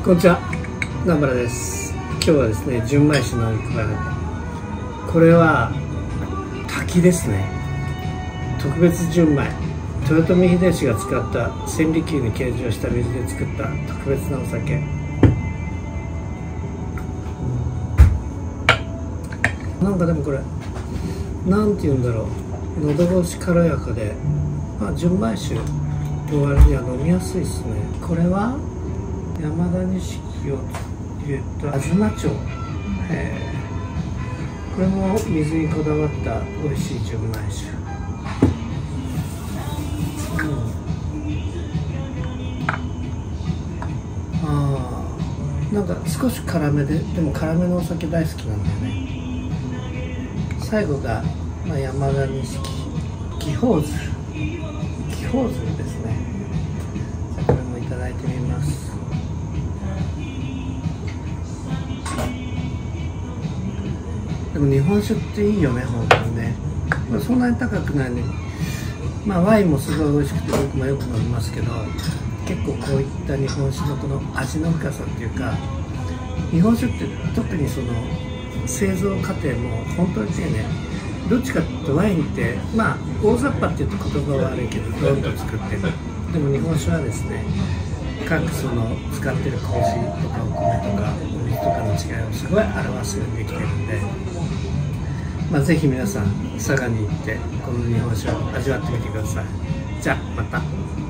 こんにちは、南原です。今日はですね、純米酒のいくばる。これは滝ですね。特別純米、豊臣秀吉が使った千里球に計上した水で作った特別なお酒。なんかでもこれなんて言うんだろう、喉越し軽やかで、純米酒の割には飲みやすいですね。これは山田錦を入れた東町、これも水にこだわった美味しい純米酒。なんか少し辛めで、でも辛めのお酒大好きなんだよね。最後が、山田錦気泡鶴ですね。じゃあこれもいただいてみます。でも日本酒っていいよね、本当にね。そんなに高くないのに、ワインもすごい美味しくて僕もよく飲みますけど、結構こういった日本酒のこの味の深さっていうか、日本酒って特にその製造過程も本当に丁寧。どっちかっていうとワインって大雑把っていうと言葉は悪いけどどんどん作ってる。でも日本酒はですね、各その使ってる麹とかお米とかお水とかの違いをすごい表すようにできてるんで、ぜひ皆さん佐賀に行ってこの日本酒を味わってみてください。じゃあまた。